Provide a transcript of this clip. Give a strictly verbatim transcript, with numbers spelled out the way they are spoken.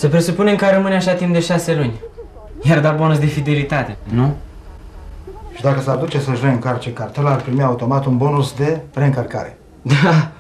Să presupunem că rămâne așa timp de șase luni. Iar da bonus de fidelitate, nu? Și dacă s-ar duce să-și reîncarce cartela, ar primi automat un bonus de reîncărcare. Da,